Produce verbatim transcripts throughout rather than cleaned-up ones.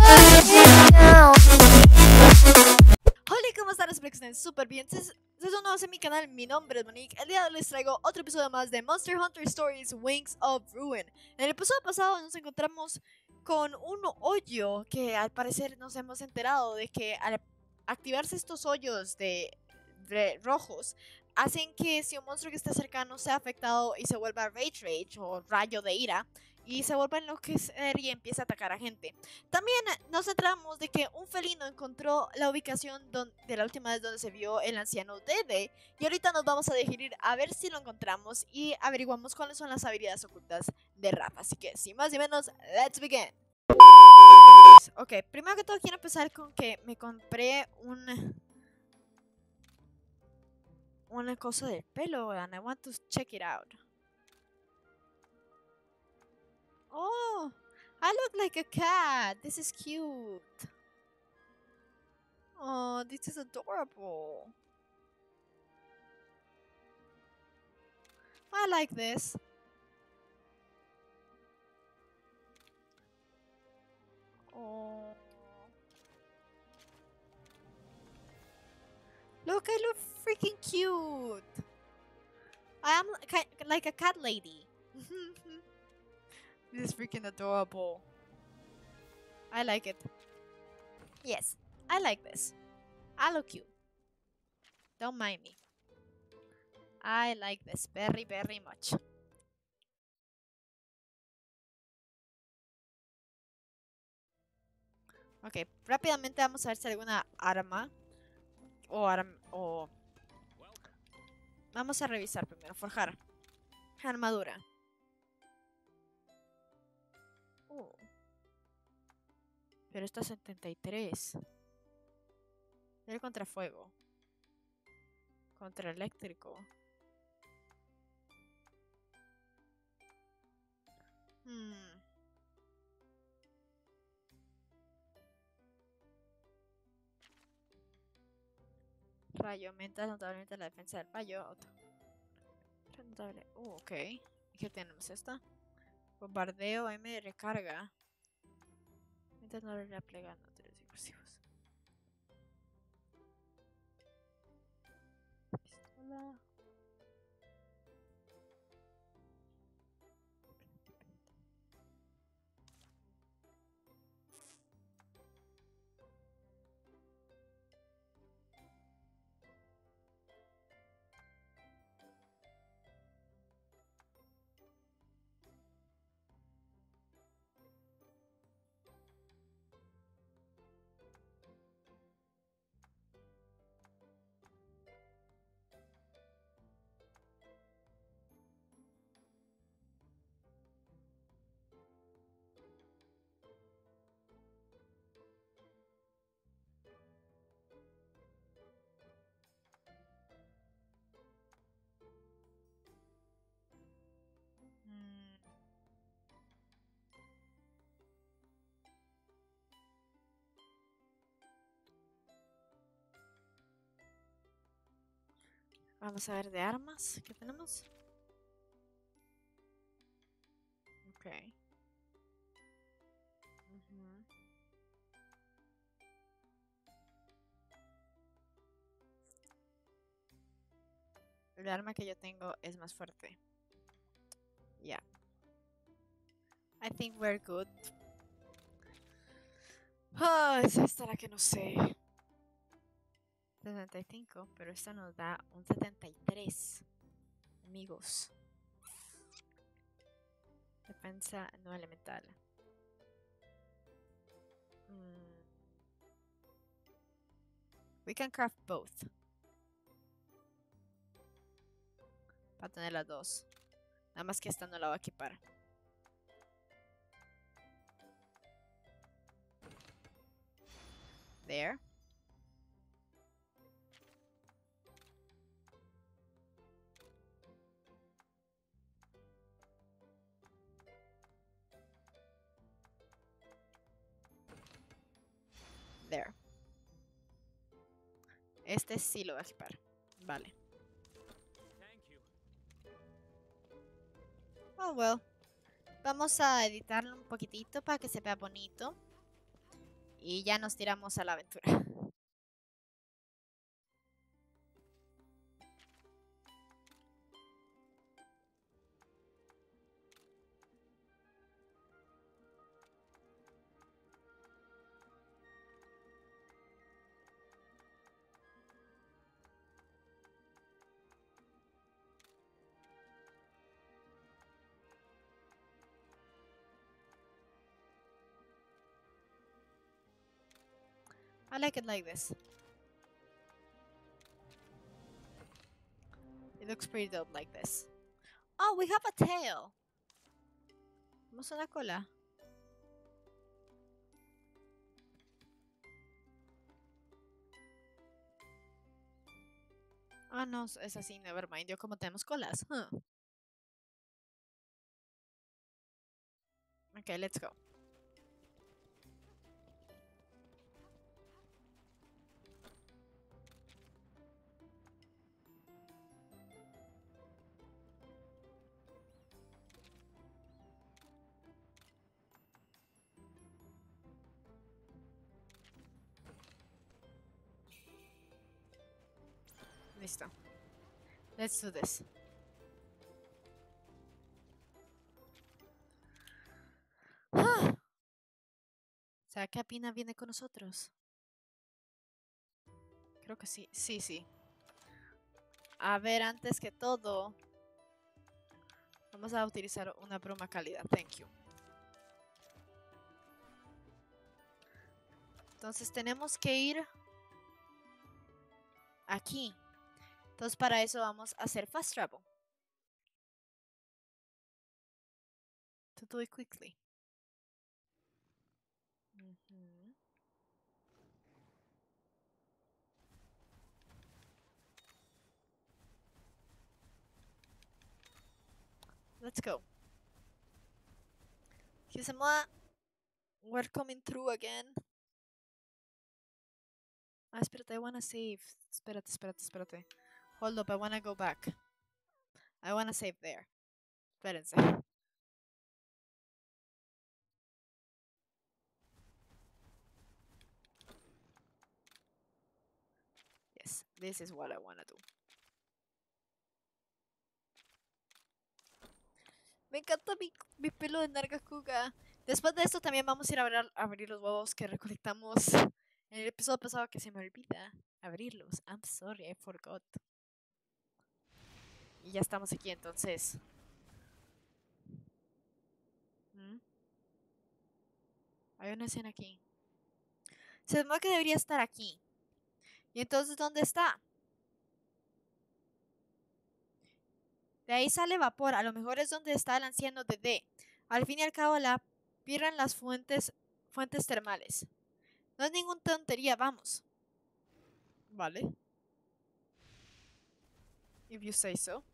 Hola, ¿cómo están? Espero que estén súper bien. Si son nuevos en mi canal, mi nombre es Monique. El día de hoy les traigo otro episodio más de Monster Hunter Stories Wings of Ruin. En el episodio pasado nos encontramos con un hoyo que al parecer nos hemos enterado de que al activarse estos hoyos de, de rojos hacen que si un monstruo que está cercano sea afectado y se vuelva Rage Rage o rayo de ira y se vuelva a enloquecer y empieza a atacar a gente. También nos enteramos de que un felino encontró la ubicación de la última vez donde se vio el anciano Dede y ahorita nos vamos a dirigir a ver si lo encontramos y averiguamos cuáles son las habilidades ocultas de Rafa. Así que sin más ni menos, let's begin. Ok, primero que todo quiero empezar con que me compré un una cosa del pelo and I want to check it out. Oh, I look like a cat. This is cute. Oh, this is adorable. I like this. Oh. Look, I look freaking cute. I am like a cat lady. This is freaking adorable. I like it. Yes, I like this. I look cute. Don't mind me. I like this very, very much. Ok, rápidamente vamos a ver si hay alguna arma. O arma. O... Vamos a revisar primero. Forjar. Armadura. Uh. Pero está setenta y tres. El contrafuego. Contra eléctrico. Hmm. Rayo. Aumenta notablemente la defensa del rayo. Otro. Notable. Uh, ok. ¿Qué tenemos esta? Bombardeo M de recarga. Mientras no le plegando tres discursivos. Pistola. Vamos a ver de armas. ¿Qué tenemos? Ok. Uh-huh. El arma que yo tengo es más fuerte. Yeah. I think we're good. Ah, oh, es esta la que no sé. setenta y cinco, pero esta nos da un setenta y tres. Amigos. Defensa no elemental. Mm. We can craft both. Para tener las dos. Nada más que esta no la voy a equipar. There. There. Este sí lo voy a equipar. Vale. Oh, well. Vamos a editarlo un poquitito para que se vea bonito. Y ya nos tiramos a la aventura. I like it like this. It looks pretty dope like this. Oh, we have a tail. Tenemos una cola. Ah, no, es así, never mind. Yo como tenemos colas. Huh. Okay, let's go. Listo. Let's do this. Ah. O sea, ¿qué Pina viene con nosotros? Creo que sí. Sí, sí. A ver, antes que todo, vamos a utilizar una broma cálida. Thank you. Entonces tenemos que ir aquí. Entonces para eso vamos a hacer fast travel. To do it quickly. Uh-huh. Let's go. Excusez-moi. We're coming through again. Ah, espérate, I wanna save. Espérate, espérate, espérate. Hold up, I wanna go back. I wanna save there. Espérense. Yes, this is what I wanna do. Me encanta mi, mi pelo de Nargacuga. Después de esto también vamos a ir a abrir, a abrir los huevos que recolectamos en el episodio pasado, que se me olvida abrirlos. I'm sorry, I forgot. Y ya estamos aquí, entonces. ¿Mm? Hay una escena aquí. Se supone que debería estar aquí. ¿Y entonces dónde está? De ahí sale vapor. A lo mejor es donde está el anciano de D. Al fin y al cabo la pierden las fuentes, fuentes termales. No es ninguna tontería, vamos. Vale. If you say so.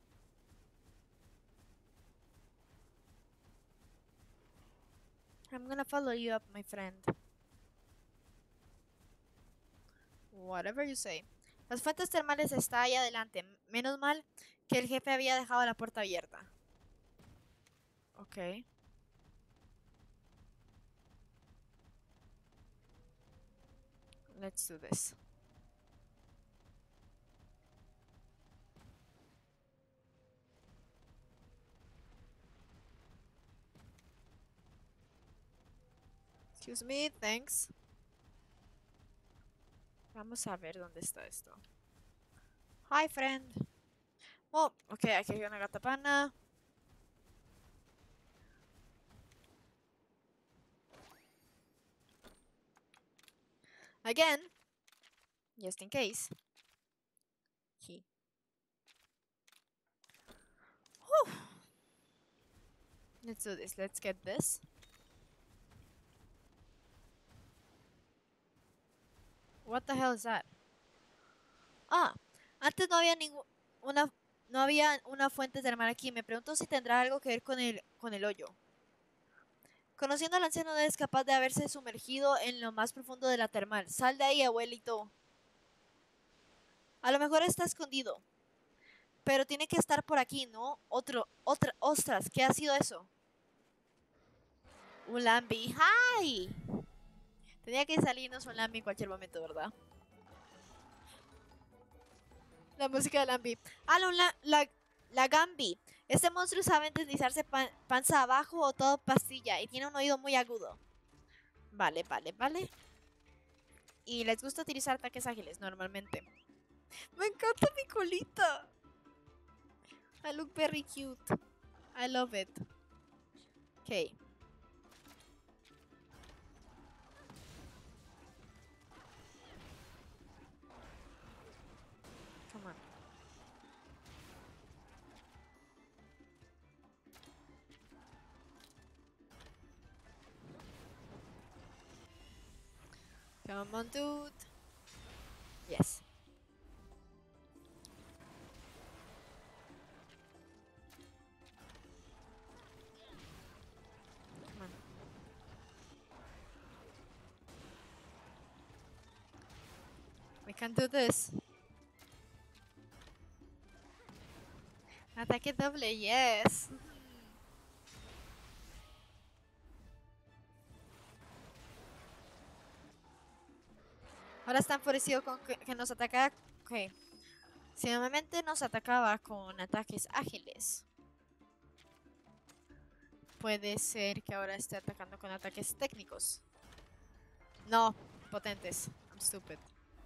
I'm gonna follow you up, my friend. Whatever you say. Las fuentes termales está ahí adelante. Menos mal que el jefe había dejado la puerta abierta. Ok. Let's do this. Excuse me, thanks. Vamos a ver dónde está esto. Hi, friend. Oh, ok, aquí hay una gata pana. Again, just in case. He. Whew. Let's do this. Let's get this. What the hell is that? Ah, antes no había ninguna no había una fuente termal aquí. Me pregunto si tendrá algo que ver con el con el hoyo. Conociendo al anciano es capaz de haberse sumergido en lo más profundo de la termal. Sal de ahí, abuelito. A lo mejor está escondido. Pero tiene que estar por aquí, ¿no? Otro, otra, ostras, ¿qué ha sido eso? Ulambi, hi. Tenía que salirnos un Lambi en cualquier momento, ¿verdad? La música de Lambi. Ah, no, la, la, la Gambi. Este monstruo sabe deslizarse pan- panza abajo o todo pastilla y tiene un oído muy agudo. Vale, vale, vale. Y les gusta utilizar ataques ágiles normalmente. Me encanta mi colita. I look very cute. I love it. Okay. Come on. Come on, dude. Yes. Come on. We can do this. Ataque doble, yes. Ahora está enfurecido con que, que nos ataca. Ok. Si normalmente nos atacaba con ataques ágiles, puede ser que ahora esté atacando con ataques técnicos. No, potentes. I'm stupid.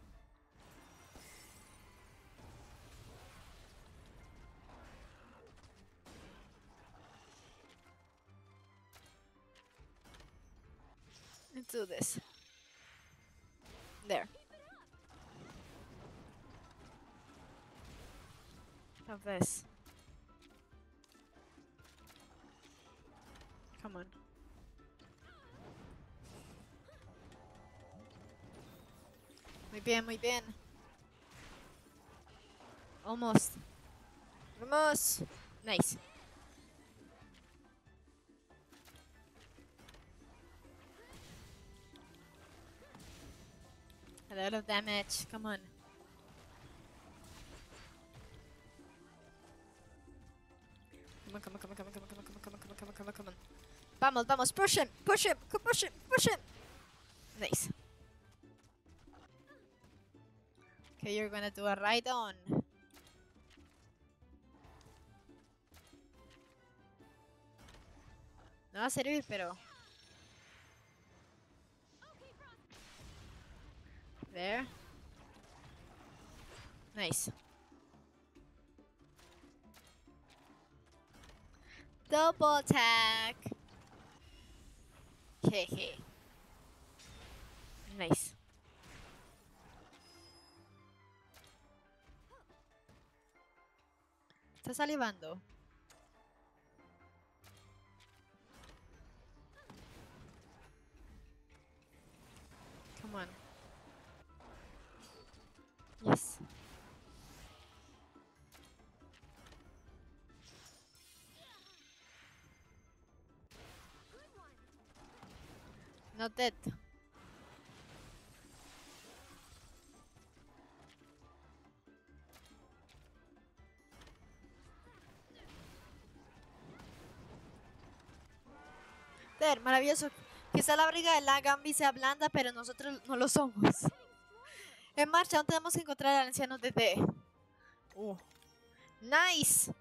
Let's do this. There. Of this. Come on. Muy bien, muy bien. Almost. Vamos. Nice. A lot of damage. Come on. Come on, come on, come on, come on, come on, come on, come on, come on, come on, come on, come on, come on. Vamos, vamos. Push him, push him, push him, push him. Nice. Okay, you're gonna do a ride on. No va a servir, pero... There. Nice. Double attack. Jeje. Nice. Está salivando. Come on. Yes. Not dead. There, maravilloso. Quizá la briga de la Gambi sea blanda, pero nosotros no lo somos. En marcha, aún tenemos que encontrar al anciano de D. Uh. Nice.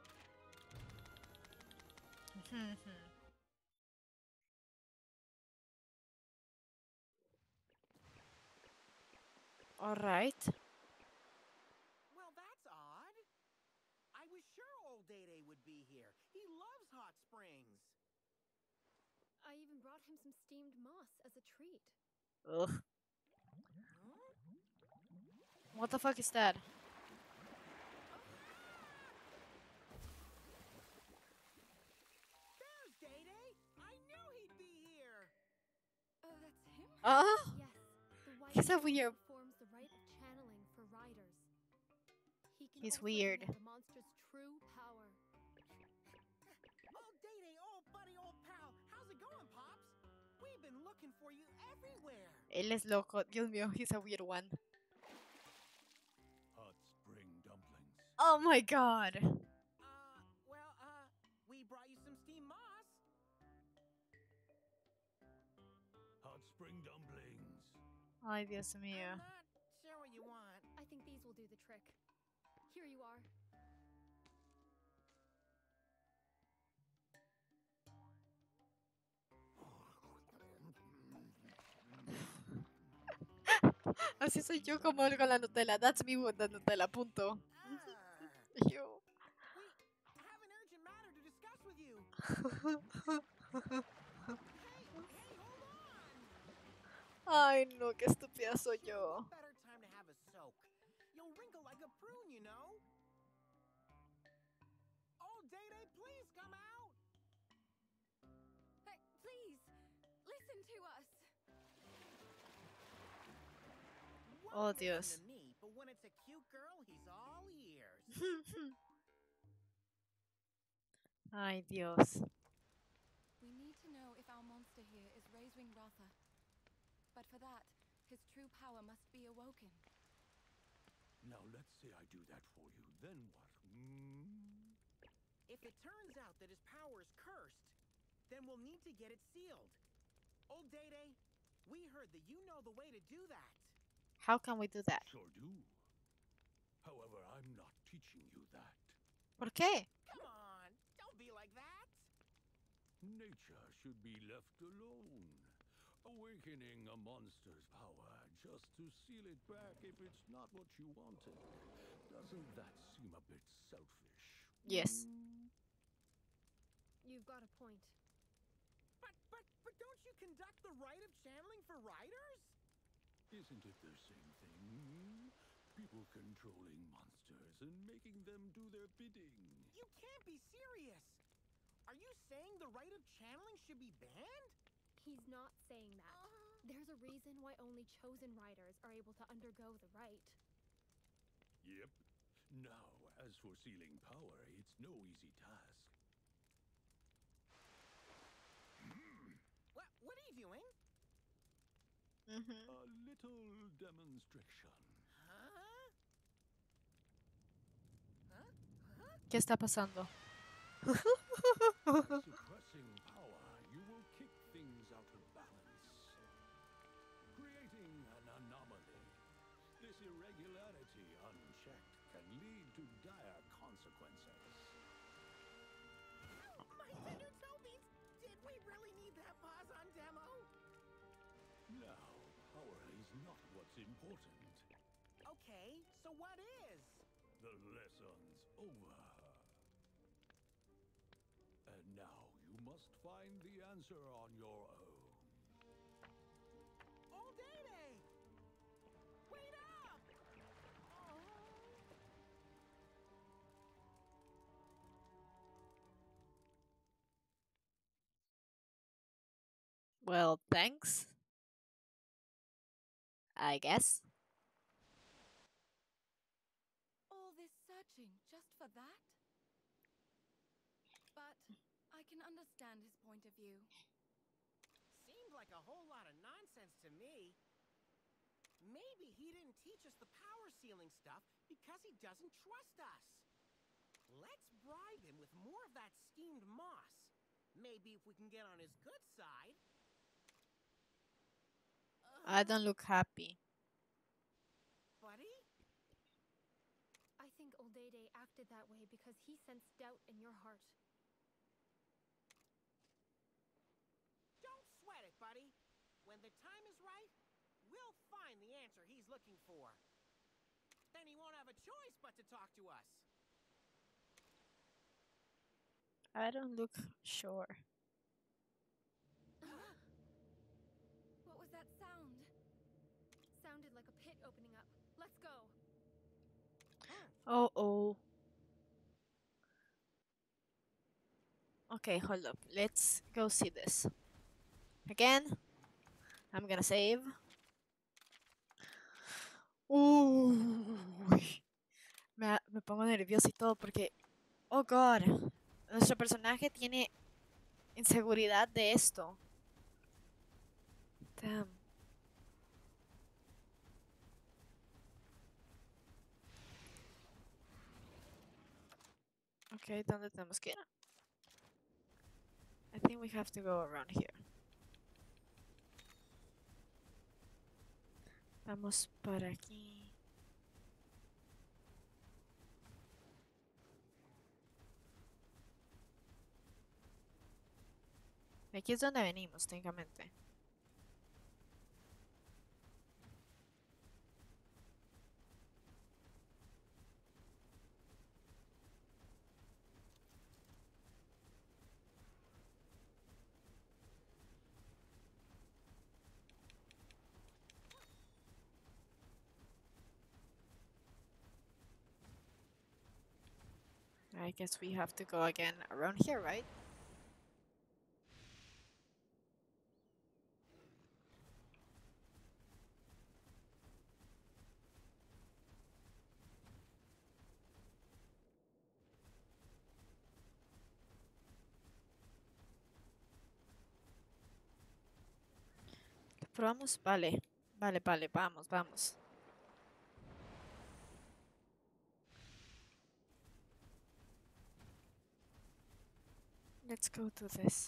All right. Well, that's odd. I was sure old Day-Day would be here. He loves hot springs. I even brought him some steamed moss as a treat. Ugh. Huh? What the fuck is that? There's Day-Day. I knew he'd be here. Oh, that's him? Ah, Yes. The white He's a Knight weird- performs the rite of channeling for riders. He can He's also weird. emit the monster's true power. Oh, Day-Day, old buddy, old pal. How's it going, Pops? We've been looking for you everywhere. él es loco. Dios mío, he's a weird one. Hot spring dumplings. Oh my god. Uh, well, uh, we brought you some steamed moss. Hot spring dumplings. Ay, Dios I'm mío. not sure what you want. I think these will do the trick. Here you are. Así soy yo como con la Nutella. That's me with the Nutella, punto. Ah, Yo. we have an urgent matter to discuss with you. Hey, hey, hold on. Ay, no, qué estúpida soy Sure, yo. what better time to have a soak? You'll wrinkle like a prune, you know. Oh, Day-Day, please come out. Hey, please, listen to us. Oh, Won't listen Dios. to me, but when it's a cute girl, he's all ears. Ay, Dios. We need to know if our monster here is Razewing Rotha. But for that, his true power must be awoken. Now let's say I do that for you. Then what? Hmm? If it turns out that his power is cursed, then we'll need to get it sealed. Old Day-Day, we heard that you know the way to do that. How can we do that? Sure do. However, I'm not teaching you that. ¿Por qué? Come on, don't be like that. Nature should be left alone. Awakening a monster's power just to seal it back if it's not what you wanted. Doesn't that seem a bit selfish? Yes. Hmm? You've got a point. But, but, but don't you conduct the rite of channeling for riders? Isn't it the same thing? People controlling monsters and making them do their bidding. You can't be serious. Are you saying the rite of channeling should be banned? He's not saying that. There's a reason why only chosen riders are able to undergo the rite. Yep. Now, as for sealing power, it's no easy task. What, what are you doing? Ujú. A little demonstration. Huh? Huh? Huh? ¿Qué está pasando? By suppressing power, you will kick things out of balance, creating an anomaly. This irregularity, unchecked, can lead to dire consequences. My tender toebeans! Did we really need that pause on demo? Now, power is not what's important. Okay, so what is? The lesson's over. And now you must find the answer on your own. Old Day-Day! Wait up! Oh. Well, thanks. I guess. All this searching just for that? But I can understand his point of view. Seemed like a whole lot of nonsense to me. Maybe he didn't teach us the power sealing stuff because he doesn't trust us. Let's bribe him with more of that steamed moss. Maybe if we can get on his good side. I don't look happy. Buddy? I think Old Day-Day acted that way because he sensed doubt in your heart. Don't sweat it, buddy. When the time is right, we'll find the answer he's looking for. Then he won't have a choice but to talk to us. I don't look sure. What was that sound? Sounded like a pit opening up. Let's go. Oh, oh. Okay, hold up. Let's go see this. Again, I'm gonna save. Uy. Me, me pongo nervioso y todo porque, oh God, nuestro personaje tiene inseguridad de esto. Damn. Okay, ¿dónde tenemos que ir? I think we have to go around here. Vamos para aquí. Aquí es donde venimos, técnicamente. I guess we have to go again around here, right? Probamos, vale. Vale, vale, vamos, vamos. Let's go to this.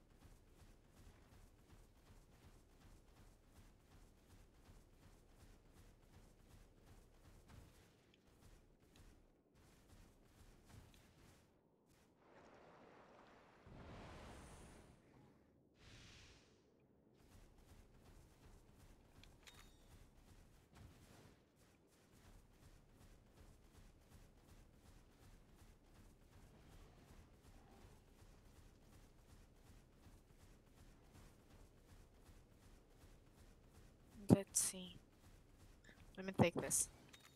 Let's see. Let me take this.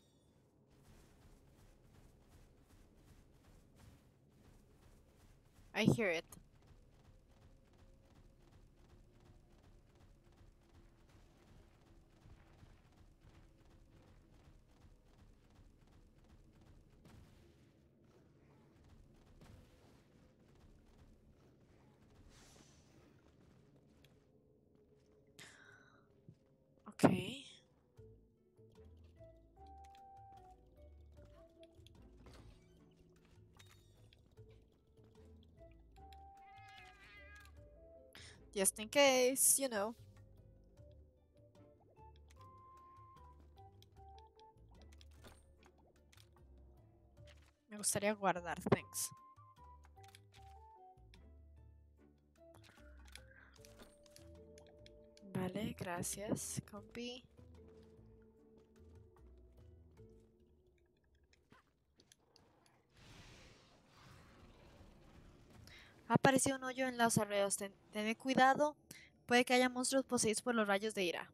I hear it. Okay. Just in case, you know. Me gustaría guardar things. Vale, gracias, compi. Ha aparecido un hoyo en los alrededores. Ten, tened cuidado. Puede que haya monstruos poseídos por los rayos de ira.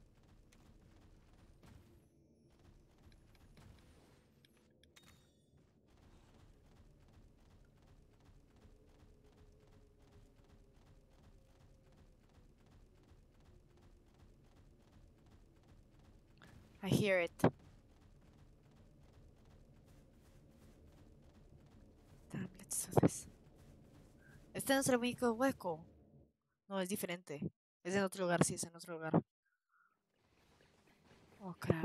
I hear it. Damn, let's do this. Este no es el único hueco. No, es diferente. Es en otro lugar, sí, es en otro lugar. Oh, crap.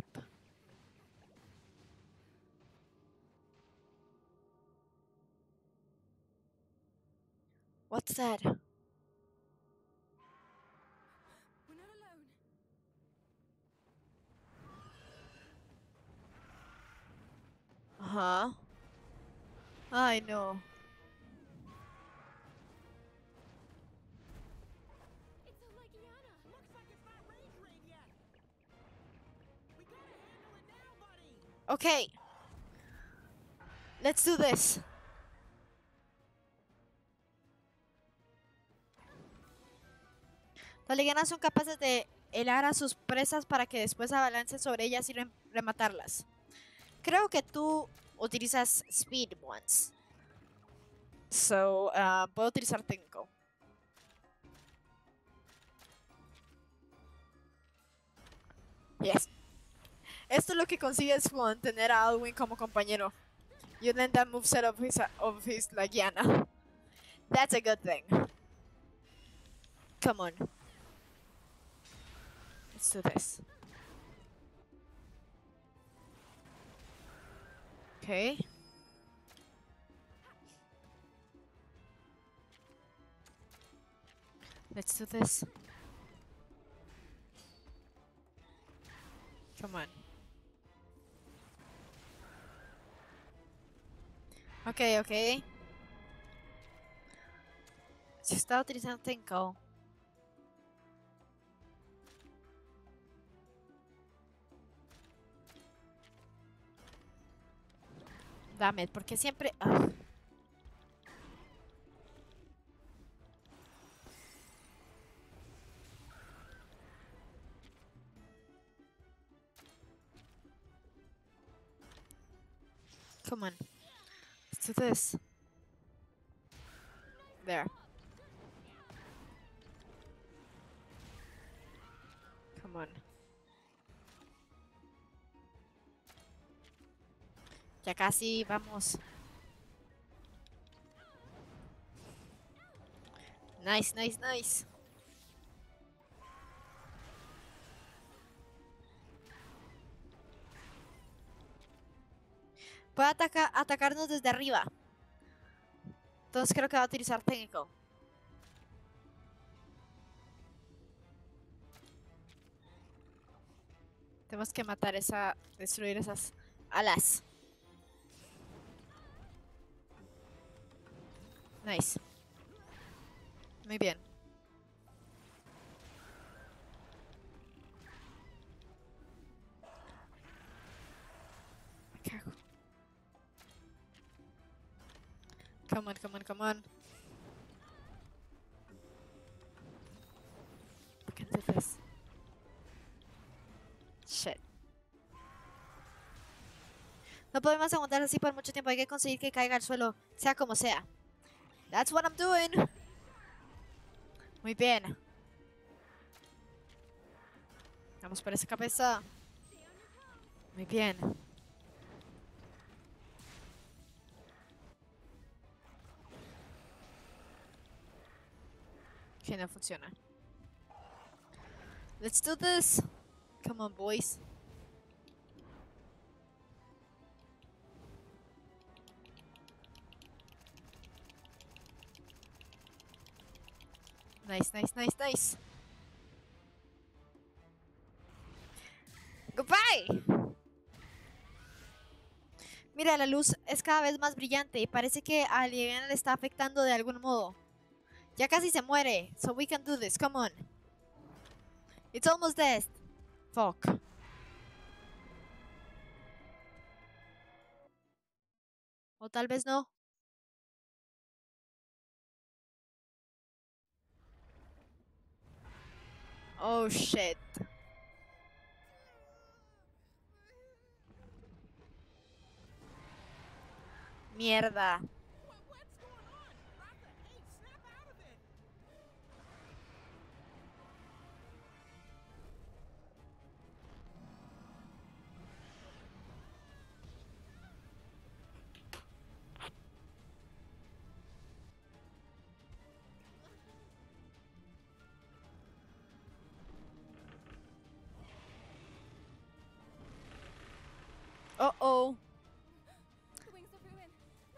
What's that? We're not alone. Uh-huh. I know. It's a Legiana. Looks like it's not range raid yet. We gotta handle it now, buddy. Okay. Let's do this. Las leguanas son capaces de helar a sus presas para que después avalancen sobre ellas y rem- rematarlas. Creo que tú utilizas speed once. So, uh, puedo utilizar técnico. Yes. Esto es lo que consigues con tener a Alwyn como compañero. You learn that moveset of his, of his Legiana. That's a good thing. Come on. Let's do this. Okay. Let's do this. Come on. Ok, ok. Se está utilizando Tenko. Dame, porque siempre... ugh. Come on. Let's do this. There. Come on. Ya casi, vamos. Nice, nice, nice. Puede ataca atacarnos desde arriba. Entonces creo que va a utilizar técnico. Tenemos que matar esa... destruir esas alas. Nice. Muy bien. Me cago. Come on, come on, come on. I can do this. Shit. No podemos aguantar así por mucho tiempo. Hay que conseguir que caiga al suelo, sea como sea. That's what I'm doing. Muy bien. Vamos por esa cabeza. Muy bien. Que no funciona. Let's do this. Come on, boys. Nice, nice, nice, nice. Goodbye. Mira, la luz es cada vez más brillante y parece que a Liliana le está afectando de algún modo. Ya casi se muere. So we can do this. Come on. It's almost dead. Fuck. O tal vez no. Oh shit. Mierda. What, what's going on? Ratha, hey, snap out of it! Uh oh. The wings of ruin.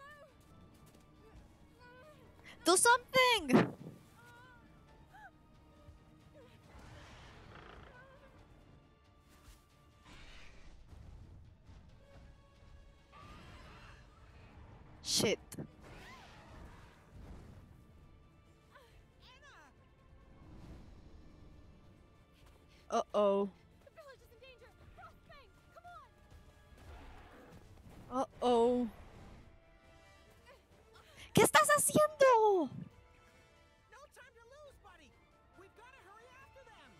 No! Do something. Shit. Uh oh. The village is in danger! Frostbane! Come on! Uh oh. ¿Qué estás haciendo? No time to lose, buddy! We've got to hurry after them!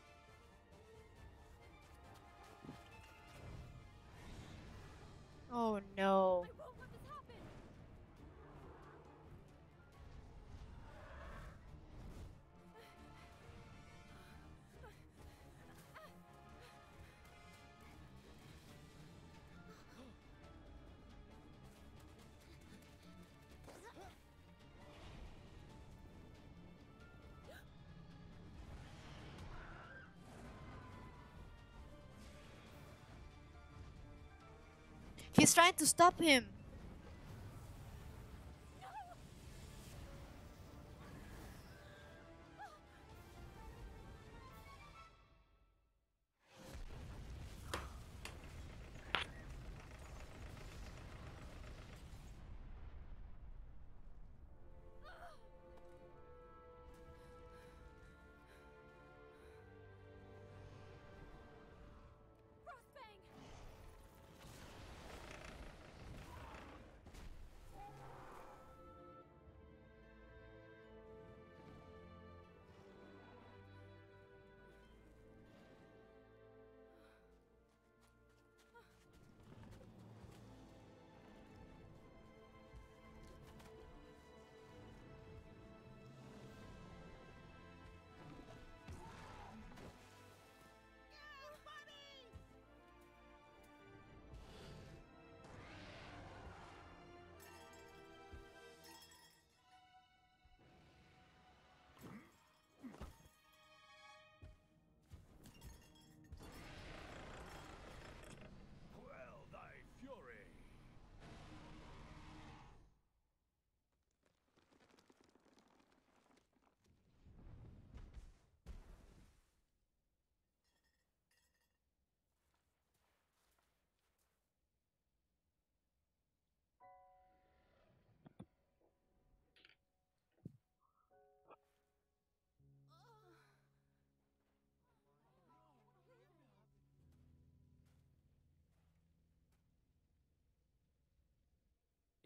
Oh no. I won't let this happen! He's trying to stop him.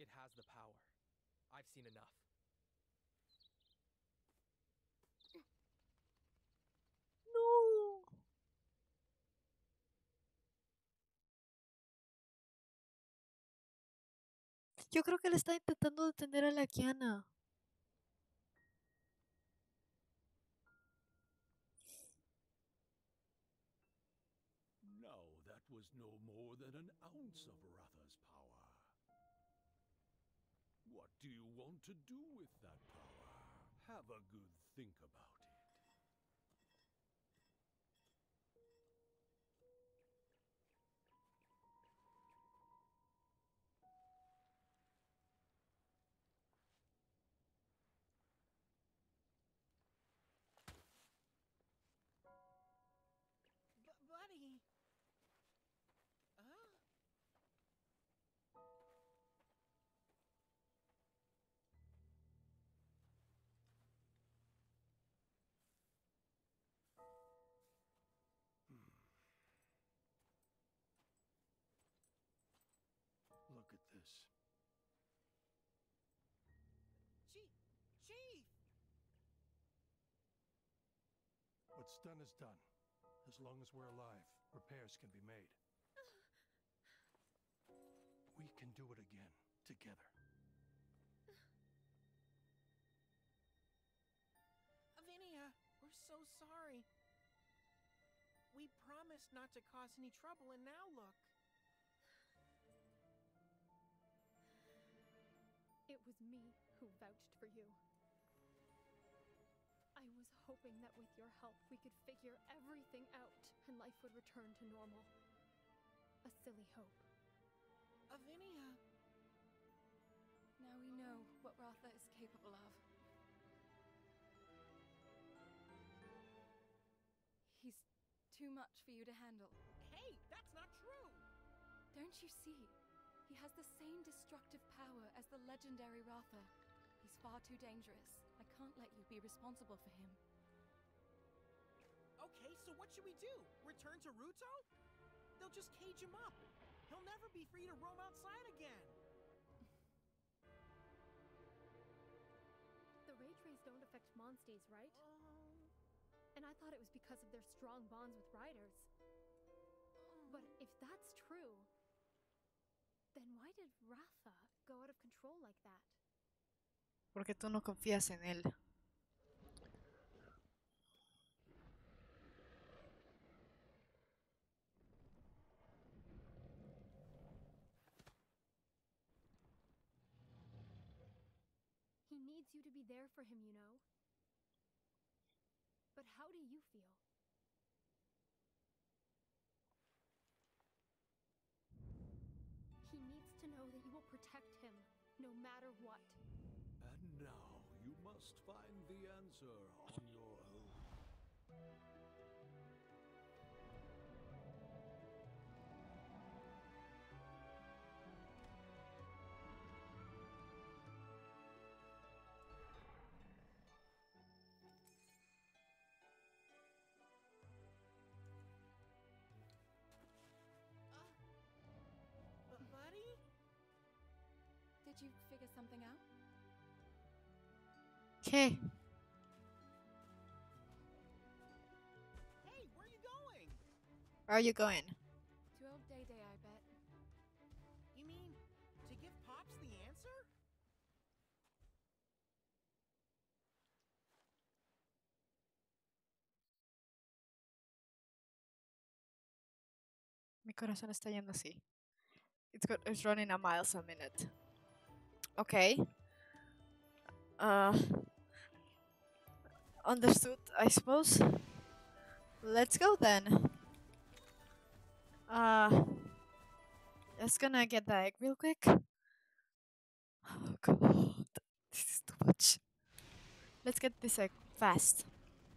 It has the power. I've seen enough. No. Yo creo que él está intentando detener a la Kiana. No, that was no more than an ounce of Ratha's power. What do you want to do with that power? Have a good think about it. B buddy. Huh? Look at this. Chief! Chief! What's done is done. As long as we're alive, repairs can be made. We can do it again, together. Avinia, we're so sorry. We promised not to cause any trouble, and now look. It was me who vouched for you. I was hoping that with your help we could figure everything out and life would return to normal. A silly hope. Avinia! Now we know what Ratha is capable of. He's too much for you to handle. Hey, that's not true! Don't you see? He has the same destructive power as the legendary Ratha. He's far too dangerous. I can't let you be responsible for him. Okay, so what should we do? Return to Ruto? They'll just cage him up. He'll never be free to roam outside again. The rage rays don't affect Monsties, right? Um... And I thought it was because of their strong bonds with riders. But if that's true, then why did Ratha go out of control like that? Porque tú no confías en él. He needs you to be there for him, you know. But how do you feel? He needs to know that you will protect him, no matter what. And now you must find the answer on your own. Uh, buddy? Did you figure something out? ¿Qué? Hey, where are you going? Where are you going? To old Day Day, I bet. You mean to give Pops the answer? Mi corazón está yendo así. It's, go it's running a miles a minute. Okay. Uh, understood, I suppose. Let's go then. Uh, just gonna get the egg real quick. Oh god, this is too much. Let's get this egg fast.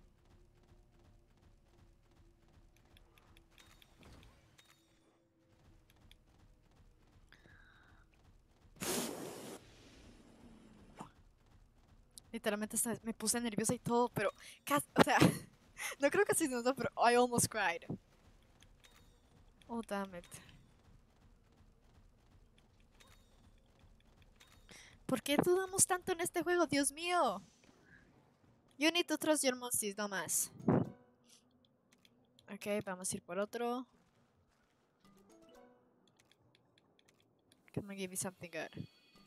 Literalmente hasta me puse nerviosa y todo, pero casi, o sea, no creo que se notó, pero I almost cried. Oh, damn it. ¿Por qué dudamos tanto en este juego? Dios mío. You need to trust your monsters, no más. Ok, vamos a ir por otro. Come on, give me something good.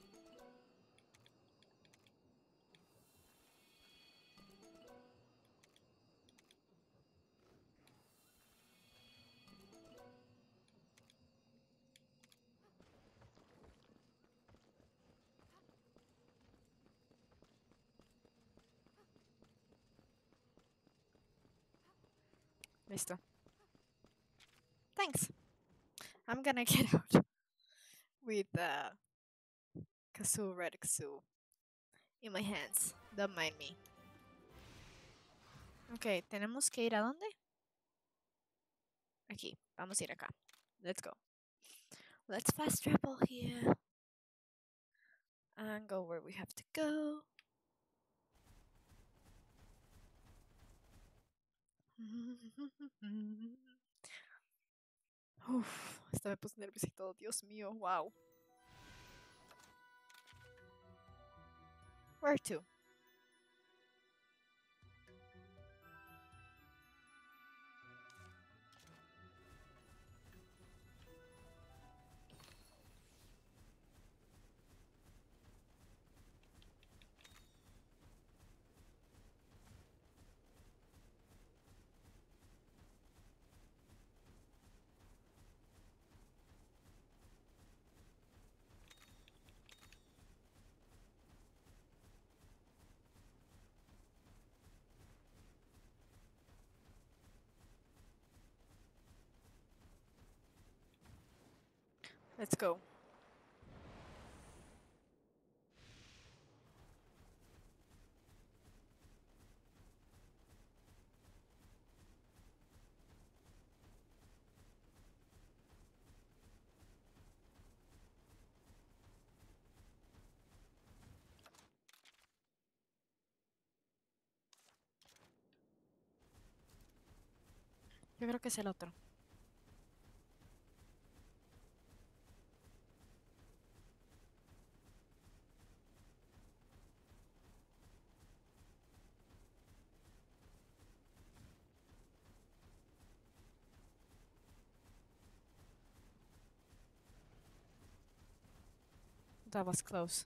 Listo. Thanks. I'm gonna get out with uh, Kazoo, Red Kazoo in my hands. Don't mind me. Ok, tenemos que ir a dónde? Aquí, vamos a ir acá. Let's go. Let's fast travel here. And go where we have to go. Uf, hasta me puse nerviosa y todo. Dios mío, wow. Where to? Let's go. Yo creo que es el otro. That was close.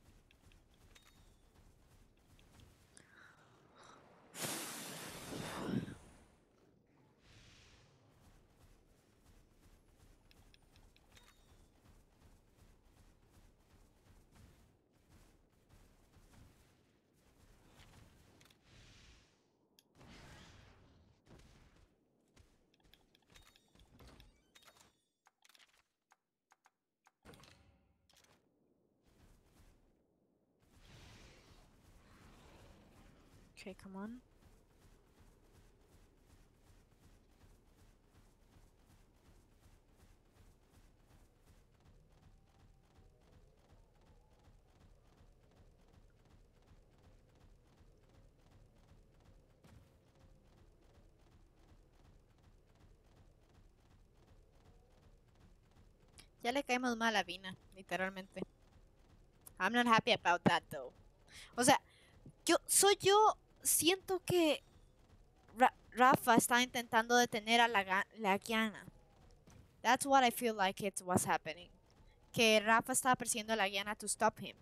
Okay, come on. Ya le caemos mal a Vina, literalmente. I'm not happy about that though. O sea, yo soy yo siento que Ra Rafa está intentando detener a la, la Giana. That's what I feel like it was happening. Que Rafa estaba persiguiendo a la Giana to stop him.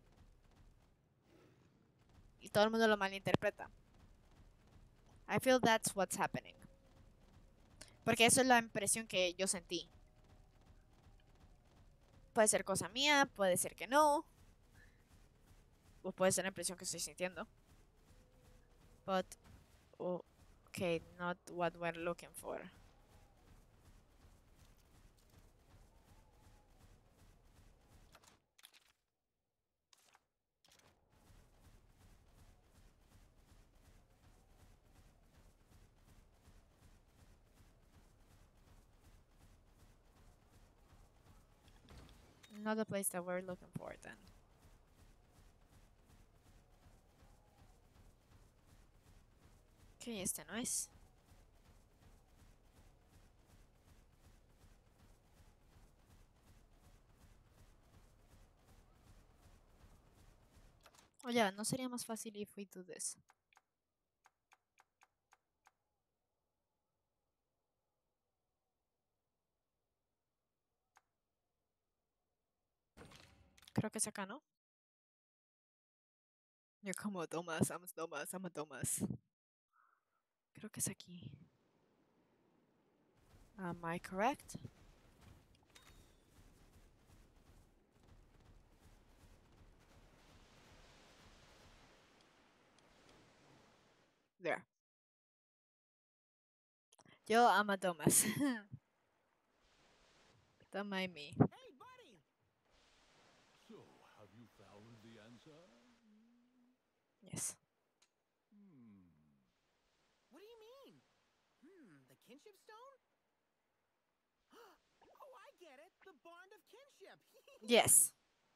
Y todo el mundo lo malinterpreta. I feel that's what's happening. Porque eso es la impresión que yo sentí. Puede ser cosa mía, puede ser que no. O puede ser la impresión que estoy sintiendo. But, oh, okay, not what we're looking for. Not the place that we're looking for then. Okay, este no es. Oh, yeah, ¿no sería más fácil if we do this? Creo que es acá, ¿no? Yo como Thomas, I'm Thomas, I'm a Thomas. Creo que es aquí. Am I correct? There. Yo am a Thomas. Don't mind me. Hey, buddy! So, have you found the answer? Yes. Hmm. What do you mean? Hmm, the kinship stone? Oh, I get it! The bond of kinship! Yes.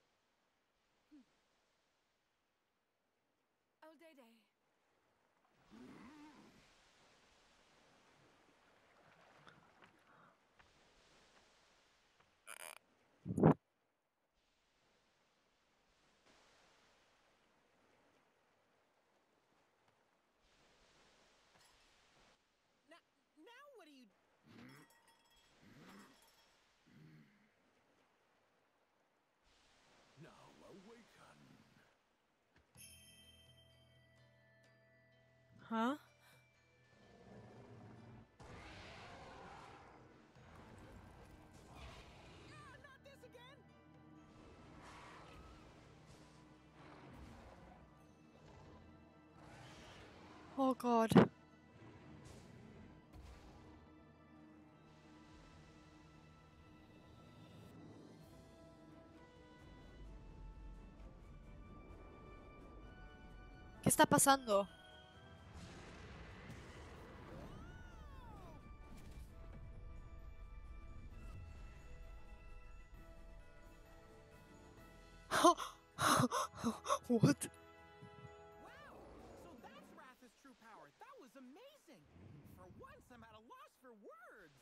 Oh, Day Day. Now, now what do you... Now awaken. Huh? Ah, not this again! Oh god. ¿Qué está pasando? What? Wow! So that's Ratha's true power. That was amazing! For once, I'm at a loss for words!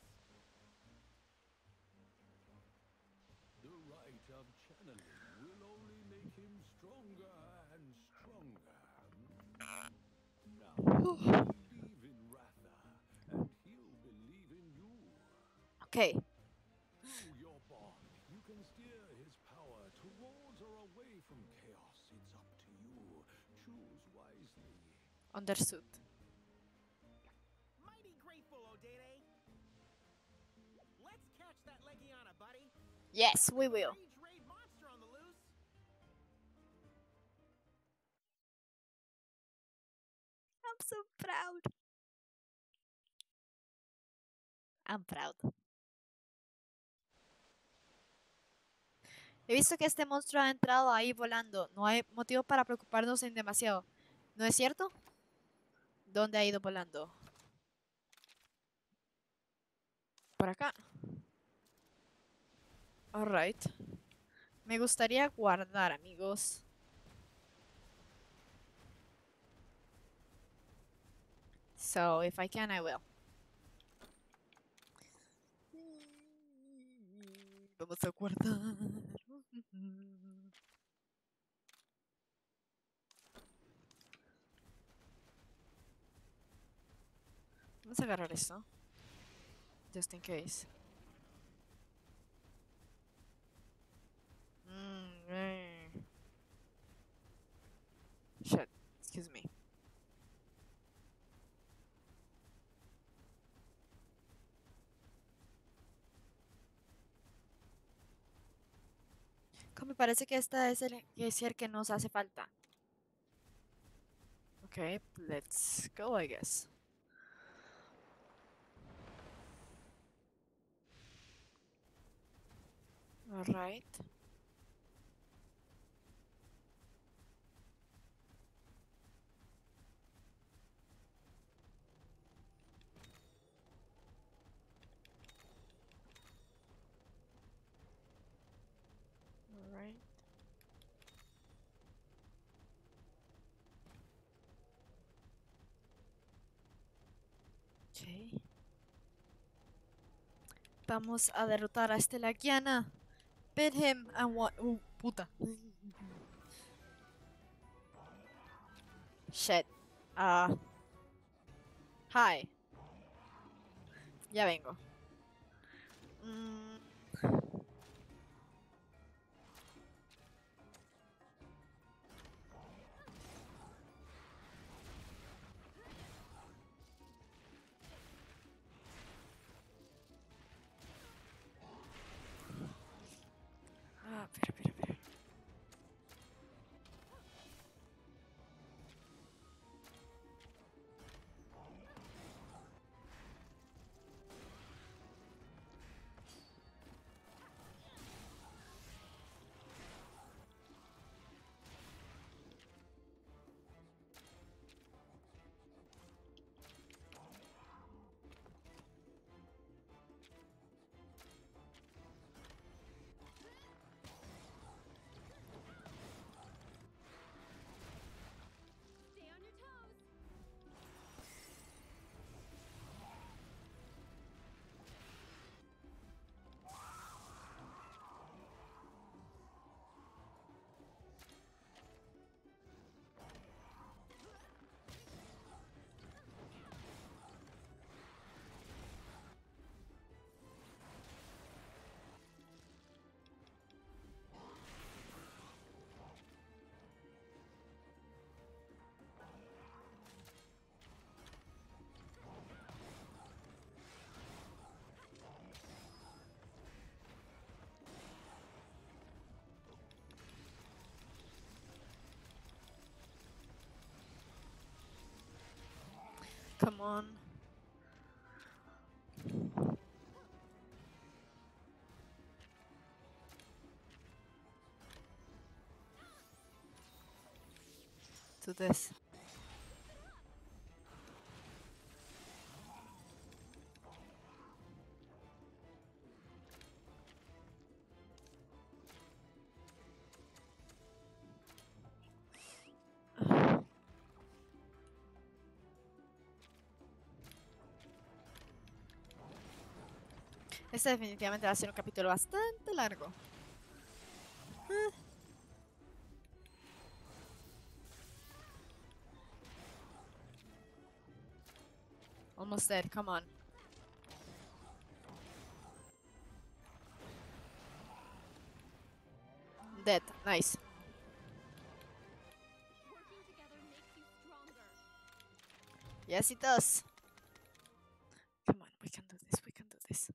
The rite of channeling will only make him stronger and stronger. Now, believe in Ratha, and he'll believe in you. Okay. Through your bond, you can steer his power towards or away from chaos. It's up to you. Choose wisely. Understood. Mighty grateful, Odede! Let's catch that Legiana, buddy! Yes, we will. Rage raid monster on the loose! I'm so proud. I'm proud. He visto que este monstruo ha entrado ahí volando. No hay motivo para preocuparnos en demasiado. ¿No es cierto? ¿Dónde ha ido volando? Por acá. Alright. Me gustaría guardar, amigos. So, if I can, I will. Vamos a guardar. Vamos a agarrar esto. Just in case. Mm, eh. Shit. Excuse me. Me parece que esta es el que es el que nos hace falta. Okay, let's go, I guess. All right. All right. Okay. Vamos a derrotar a este Lagiana. Beat him and what? Uh, puta. Shit. Ah. Hi. Ya vengo. Mm. Ah, espera, espera, espera. Stay on your toes. Come on. Do this. Este definitivamente va a ser un capítulo bastante largo. Eh. Almost dead, come on. Dead, nice. Working together makes you stronger. Yes, it does. Come on, we can do this, we can do this.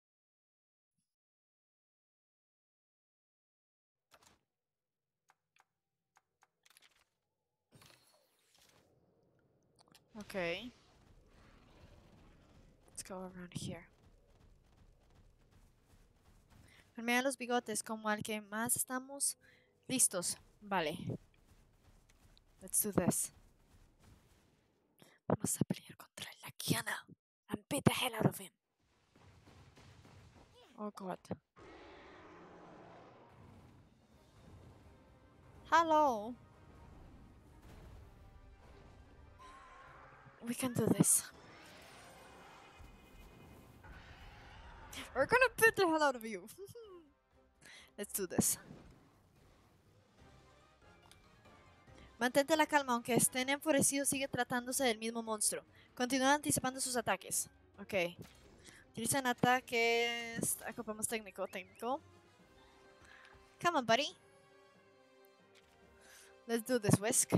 Okay. Let's go around here. Mira los bigotes como al que más estamos listos. Vale. Let's do this. Vamos a pelear contra la Kiana. And beat the hell out of him. Oh god. Hello. We can do this. We're gonna beat the hell out of you. Let's do this. Mantente la calma, aunque estén enfurecidos, sigue tratándose del mismo monstruo. Continúa anticipando sus ataques. Ok. Utilizan ataques. Acopamos técnico, técnico. Come on, buddy. Let's do this, Whisk.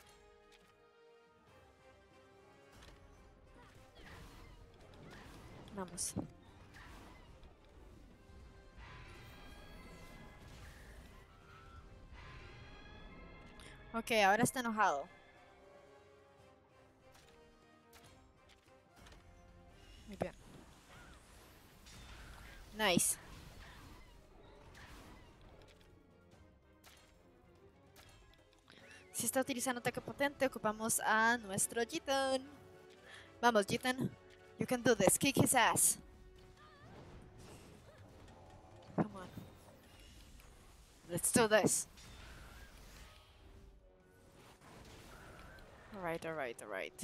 Vamos. Ok, ahora está enojado. Muy bien. Nice. Si está utilizando ataque potente, ocupamos a nuestro Jitan. Vamos, Jitan. You can do this. Kick his ass. Come on. Let's do this. Alright, alright, alright.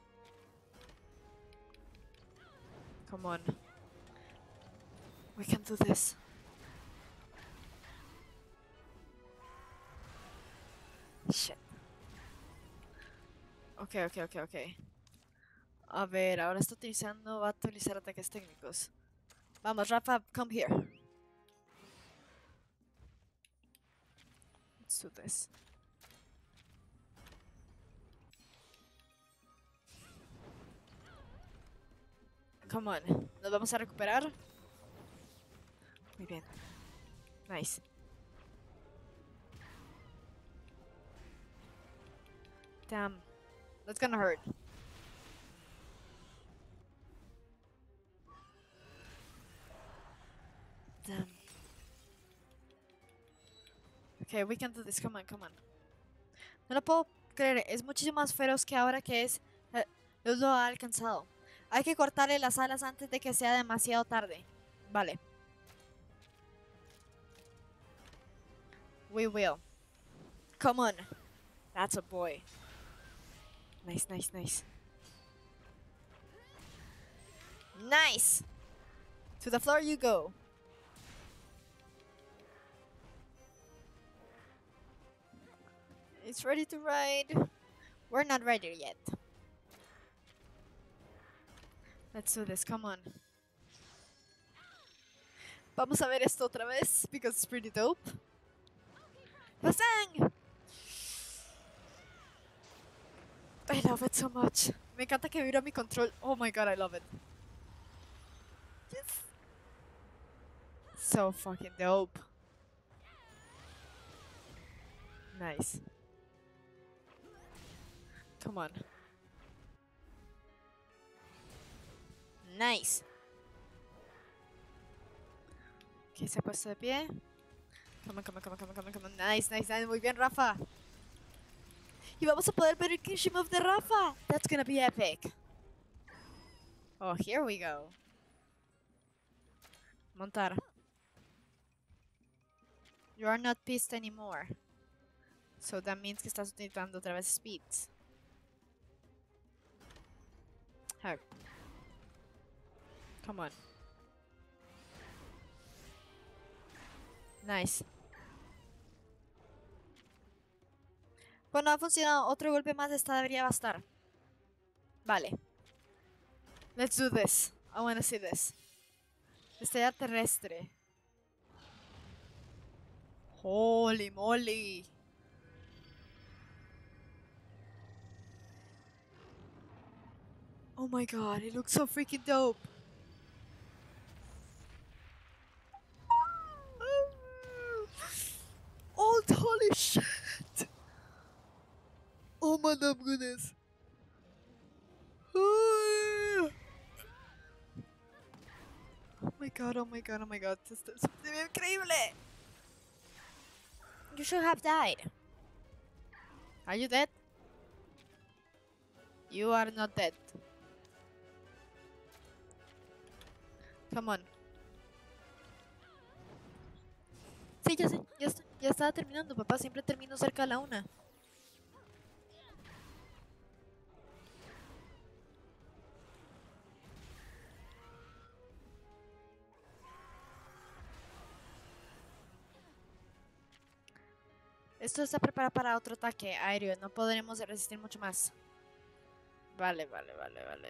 Come on. We can do this. Shit. Ok, ok, ok, ok. A ver, ahora está utilizando, va a utilizar ataques técnicos. Vamos, Rafa, come here. Let's do this. Come on, nos vamos a recuperar. Muy bien. Nice. Damn, that's gonna hurt. Damn. Okay, we can do this. Come on, come on. No lo puedo creer. Es muchísimo más feroz que ahora que es. eh, Luz lo ha alcanzado. Hay que cortarle las alas antes de que sea demasiado tarde. Vale. We will. Come on. That's a boy. Nice, nice, nice. Nice! To the floor you go. It's ready to ride. We're not ready yet. Let's do this, come on. Vamos a ver esto otra vez, because it's pretty dope. Basang! I love it so much. Me encanta que vibra mi control. Oh my god, I love it. Yes. So fucking dope. Nice. Come on. Nice. Ok, se ha puesto de pie. Come on, come on, come on, come on, come on, come on. Nice, nice, nice. Muy bien, Rafa. Y vamos a poder ver el Kinship Move de Rafa. That's gonna be epic. Oh, here we go. Montar. You are not pissed anymore. So that means que estás utilizando otra vez speeds. Hug. Come on. Nice. Bueno, ha funcionado. Otro golpe más. Esta debería bastar. Vale. Let's do this. I wanna see this. Estrella terrestre. Holy moly. Oh my god, it looks so freaking dope. Oh, holy shit. Oh my damn goodness. Oh my god, oh my god, oh my god. Esto es increíble. You should have died. Are you dead? You are not dead. Come on. Sí, ya sé, ya, está, ya estaba terminando, papá. Siempre termino cerca de la una. Esto está preparado para otro ataque aéreo. No podremos resistir mucho más. Vale, vale, vale, vale.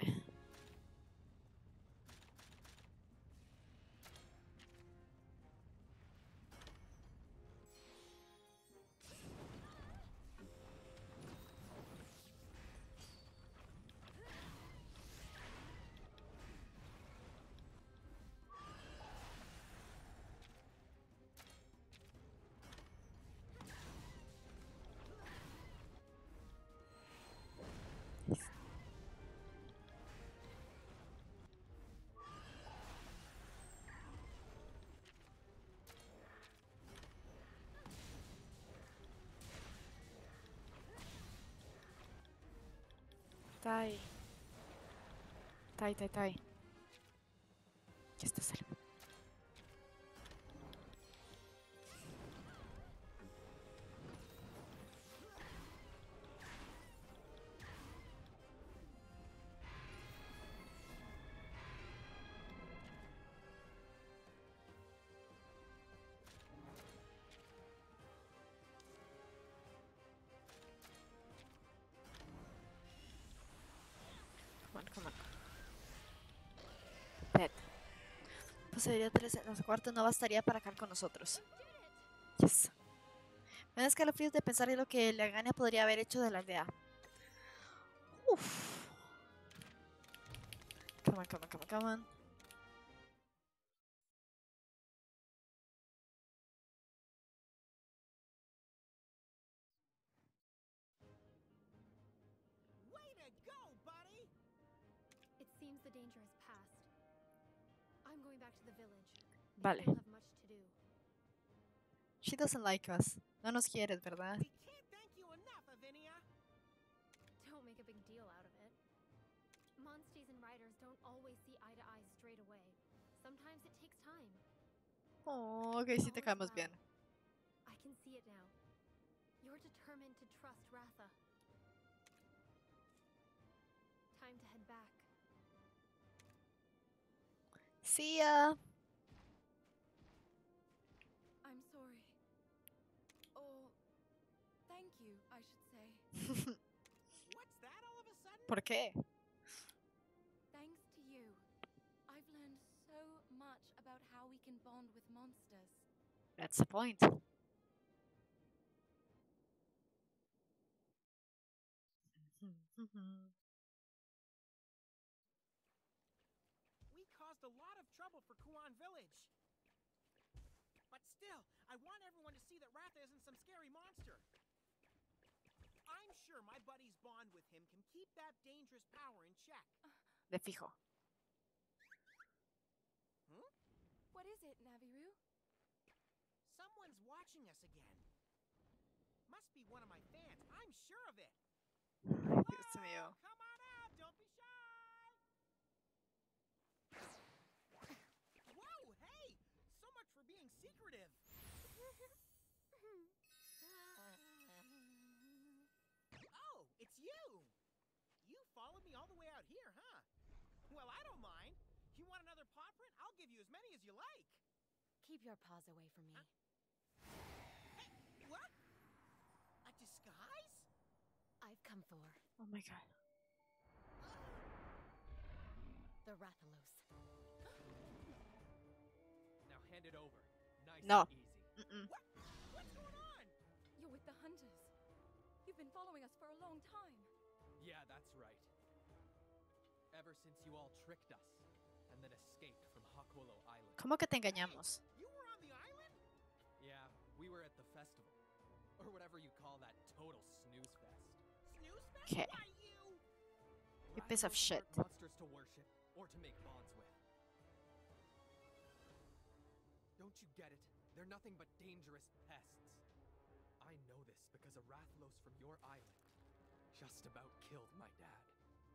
Tai. Tai, tai, tai. Ya está salvo. Come on. Dead. Poseería tres en los cuartos, no bastaría para acabar con nosotros. Yes. Me da escalofríos de pensar en lo que Leagania podría haber hecho de la aldea. Uff. Come on, come on, come on, come on. Way to go, buddy! It seems the danger has passed. I'm going back to the village. Vale. We'll have much to do. She doesn't like us. No nos quieres, ¿verdad? We can't thank you enough, Avinia. Don't make a big deal out of it. Monsties and riders don't always see eye to eye straight away. Sometimes it takes time. Oh, ok, sí te caemos bien. I can see it now. You're determined to trust Ratha. Time to head back. See ya. I'm sorry. Or thank you, I should say. What's that all of a sudden? ¿Por qué? Thanks to you, I've learned so much about how we can bond with monsters. That's the point. We caused a lot of trouble for Kuan Village. But still, I want everyone to see that Ratha isn't some scary monster. I'm sure my buddy's bond with him can keep that dangerous power in check. De fijo. Hmm? What is it, Naviru? Someone's watching us again. Must be one of my fans. I'm sure of it. Dios mío. Hello, come on out. Don't be shy. Whoa, hey! So much for being secretive. Oh, it's you. You followed me all the way out here, huh? Well, I don't mind. You want another paw print? I'll give you as many as you like. Keep your paws away from me. Hey, what? A disguise? I've come for Oh my god. the Rathalos. Now hand it over. Nice No. and easy. Mm-mm. What? What's going on? You're with the hunters. You've been following us for a long time. Yeah, that's right. Ever since you all tricked us and then escaped from Hakolo Island. ¿Cómo que te engañamos? You were on the island? Yeah, we were at the festival. Or whatever you call that total snooze fest. Snooze fest? Okay. Why you? You piece of Rathalos shit. aren't monsters to worship or to make bonds with. Don't you get it? They're nothing but dangerous pests. I know this because a Rathalos from your island just about killed my dad.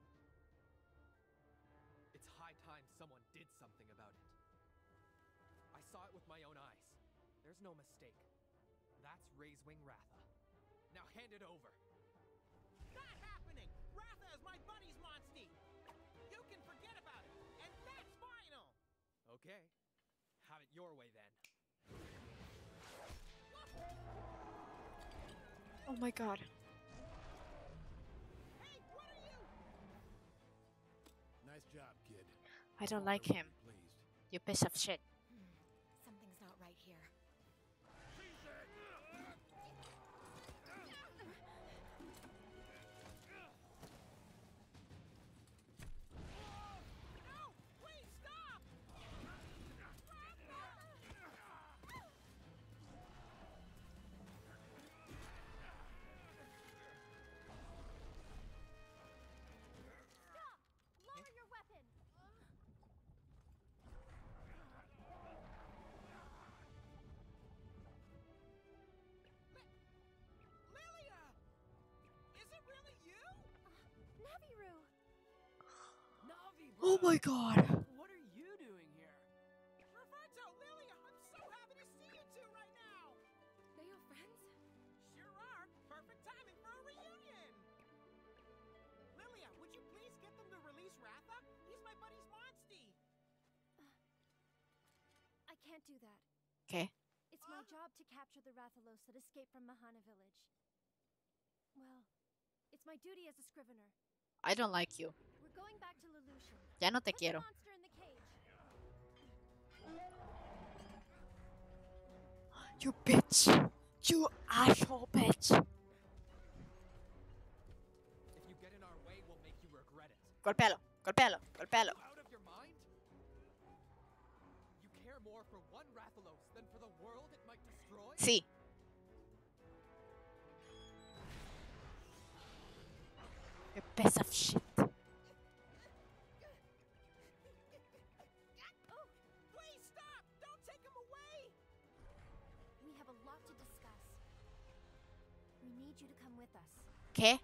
It's high time someone did something about it. I saw it with my own eyes. There's no mistake. That's Raisewing Ratha. Now hand it over. Not happening! Ratha is my buddy's monstie! You can forget about it, and that's final! Okay. Have it your way then. Oh my god. Hey, what are you? Nice job, kid. I don't Father like will him. be pleased. You piece of shit. Something's not right here. No! Please stop! Stop! Lower your weapon! Lilia! Is it really you? Naviru! Navi, Oh my god. What are you doing here? Roberto, Lilia, I'm so happy to see you two right now! They your friends? Sure are. Perfect timing for a reunion! Lilia, would you please get them to release Ratha? He's my buddy's monstie! I can't do that. Okay. It's my job to capture the Rathalos that escaped from Mahana village. Well, it's my duty as a scrivener. I don't like you. We're going back to Lelouch. Ya no te Put the quiero. monster in the cage. You bitch. You asshole bitch. If you get in our way, we'll make you regret it. Golpéalo, golpéalo, golpéalo. You out of your mind? You care more for one Rathalos than for the world it might destroy? Sí. You piece of shit. Please stop! Don't take him away! We have a lot to discuss. We need you to come with us. ¿Qué?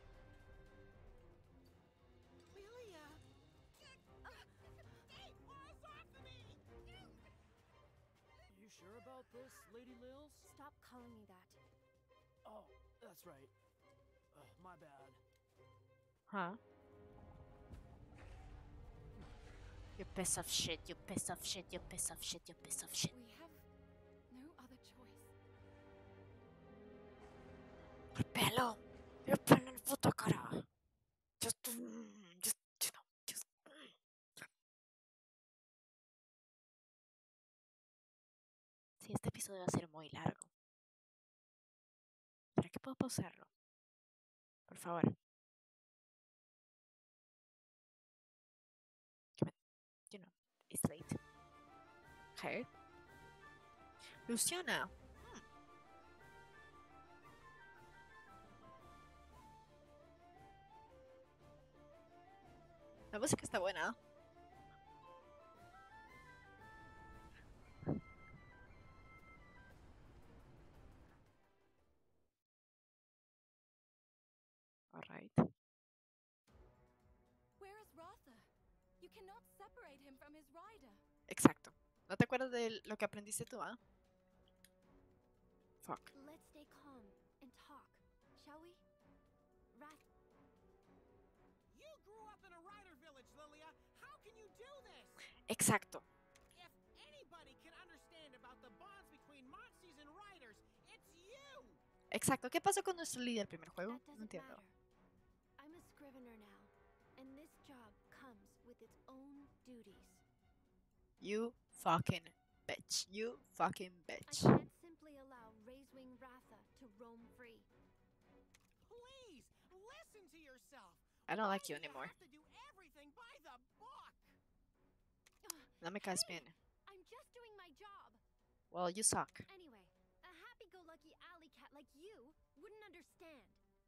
Lilia! Get paws off of me! You sure about this, Lady Lils? Stop calling me that. Oh, that's right. Uh, my bad. Huh? You piece of shit, you piece of shit, you piece of shit, you piece of shit. We have no other choice. Golpéalo. You're putting in puta cara. Just, mm, just, you know, just. mm. Sí, este episodio va a ser muy largo. ¿Para qué puedo pausarlo? Por favor. Que me- You know, it's late. Okay. Luciana. Hmm. La música está buena. Alright. Where is Ratha? You cannot separate him from his rider. Exacto. ¿No te acuerdas de lo que aprendiste tú, ah? Fuck. Let's stay calm and talk, shall we? Wrath. You grew up in a rider village, Lilia. How can you do this? Exacto. If anybody can understand about the bonds between Monsters and riders, it's you! Exacto. ¿Qué pasó con nuestro líder primer juego? That No doesn't entiendo. matter. I'm a scrivener now, and this job comes with its own duties. You fucking bitch. You fucking I bitch. can't simply allow Raisewing Ratha to roam free. Please, listen to yourself. I don't Why like you do you anymore. have to do everything by the book? No me caes Hey, bien. I'm just doing my job. Well, you suck. Anyway, a happy-go-lucky alley cat like you wouldn't understand.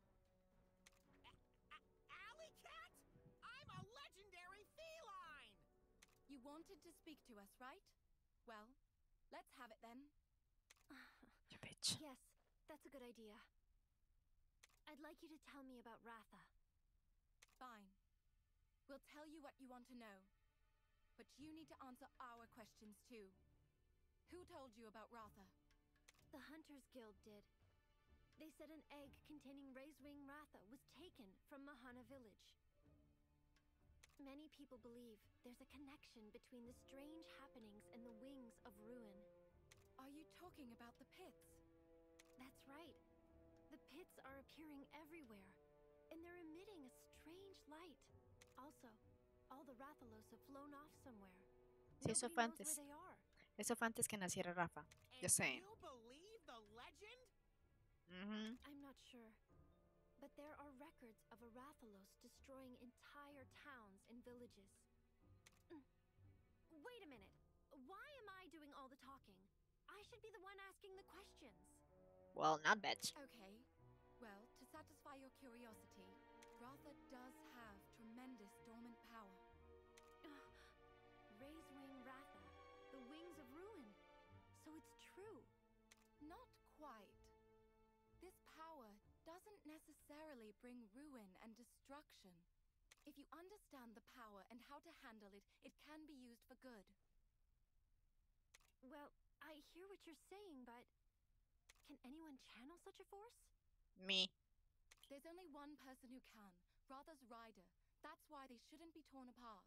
Alley cat? I'm a legendary feline! You wanted to speak to us, right? Well, let's have it then. You bitch. Yes, that's a good idea. I'd like you to tell me about Ratha. Fine. We'll tell you what you want to know. But you need to answer our questions too. Who told you about Ratha? The Hunters Guild did. They said an egg containing Raisewing Ratha was taken from Mahana village. Many people believe there's a connection between the strange happenings and the wings of ruin. Are you talking about the pits? That's right. The pits are appearing everywhere, and they're emitting a strange light. Also, all the Rathalos have flown off somewhere. Sí, eso Nobody fue knows antes. where they are. Eso fue antes que naciera Rafa. Yo And sé. you believe the legend? Mhm. I'm not sure. But there are records of a Rathalos destroying entire towns and villages. Mm. Wait a minute. Why am I doing all the talking? I should be the one asking the questions. Well, not bitch. Okay. Well, to satisfy your curiosity, Ratha does have tremendous dormant power. Raisewing Ratha, the wings of ruin. So it's true. Not quite. This power doesn't necessarily bring ruin and destruction. If you understand the power and how to handle it, it can be used for good. Well, I hear what you're saying, but can anyone channel such a force? Me. There's only one person who can, Ratha's rider. That's why they shouldn't be torn apart.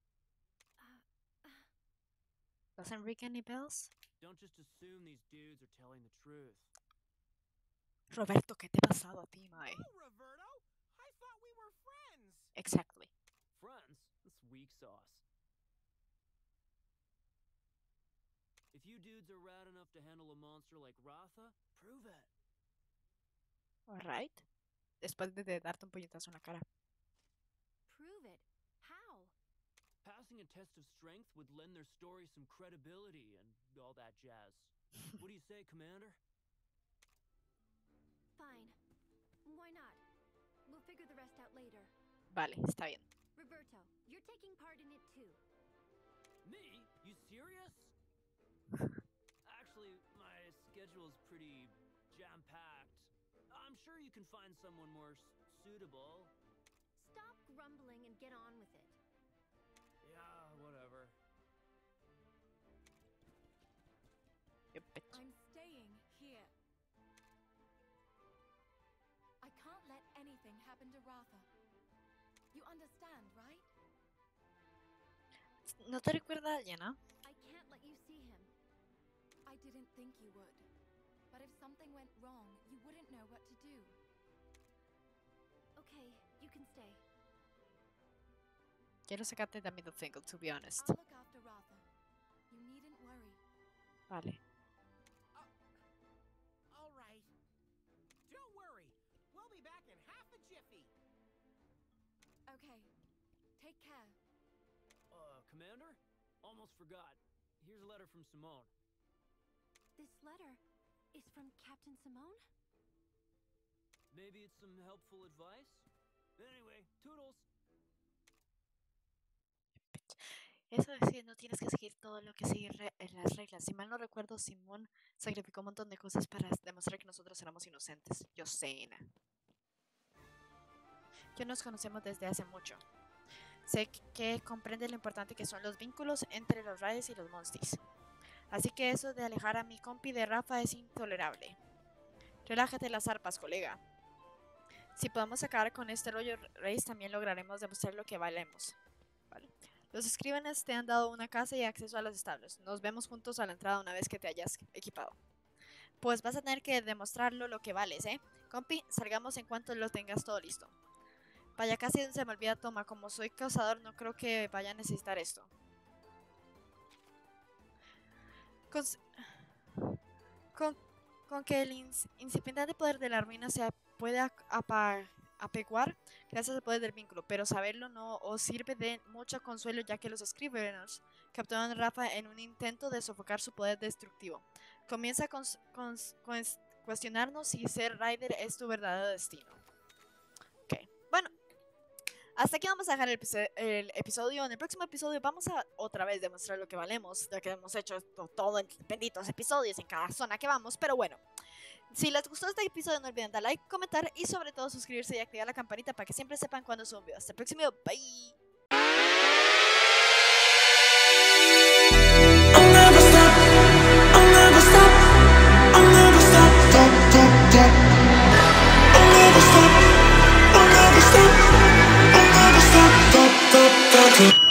Doesn't ring any bells? Don't just assume these dudes are telling the truth. Roberto, ¿qué te ha pasado a ti, mae? Oh, Roberto! I thought we were friends! Exactly. Friends? sauce. If you dudes are rad enough to handle a monster like Ratha, prove it. Alright. Después de, de darte un puñetazo en la cara. Prove it. How? Passing a test of strength would lend their story some credibility and all that jazz. What do you say, Commander? Fine. Why not? We'll figure the rest out later. Vale, está bien. Roberto, you're taking part in it too. Me? You serious? Actually, my schedule's pretty jam-packed. I'm sure you can find someone more s suitable. Stop grumbling and get on with it. Yeah, whatever. You bitch. I'm staying here. I can't let anything happen to Ratha. You understand, right? ¿No te recuerda a alguien, ah? I can't let you see him. I didn't think you would. But if something went wrong, you wouldn't know what to do. Okay, you can stay. Quiero sacarte de middle finger, to be honest. I'll look after Ratha. You needn't worry. Vale. All right. Don't worry. We'll be back in half a jiffy. Okay. Take care. Uh, Commander? Almost forgot. Here's a letter from Simone. This letter is from Captain Simone? Maybe it's some helpful advice? Anyway, toodles! Eso es decir, no tienes que seguir todo lo que sigue re en las reglas. Si mal no recuerdo, Simón sacrificó un montón de cosas para demostrar que nosotros éramos inocentes. Yo sé, Ana. Ya nos conocemos desde hace mucho. Sé que comprende lo importante que son los vínculos entre los Raiders y los Monsties. Así que eso de alejar a mi compi de Rafa es intolerable. Relájate las arpas, colega. Si podemos acabar con este rollo, Reyes, también lograremos demostrar lo que valemos. ¿Vale? Los escríbanes te han dado una casa y acceso a los establos. Nos vemos juntos a la entrada una vez que te hayas equipado. Pues vas a tener que demostrarlo lo que vales, ¿eh? Compi, salgamos en cuanto lo tengas todo listo. Vaya, casi se me olvida, toma. Como soy cazador, no creo que vaya a necesitar esto. Con, con, con que el ins, incipiente poder de la ruina se puede apa, apeguar gracias al poder del vínculo, pero saberlo no os sirve de mucho consuelo, ya que los Scriveners capturaron a Rafa en un intento de sofocar su poder destructivo. Comienza a cons, cons, cons, cuestionarnos si ser Rider es tu verdadero destino. Ok, bueno. Hasta aquí vamos a dejar el episodio, el episodio. En el próximo episodio vamos a otra vez demostrar lo que valemos, ya que hemos hecho esto, todo en benditos episodios en cada zona que vamos. Pero bueno, si les gustó este episodio no olviden dar like, comentar y sobre todo suscribirse y activar la campanita para que siempre sepan cuando subo un video. Hasta el próximo video, bye. Stop, stop, stop.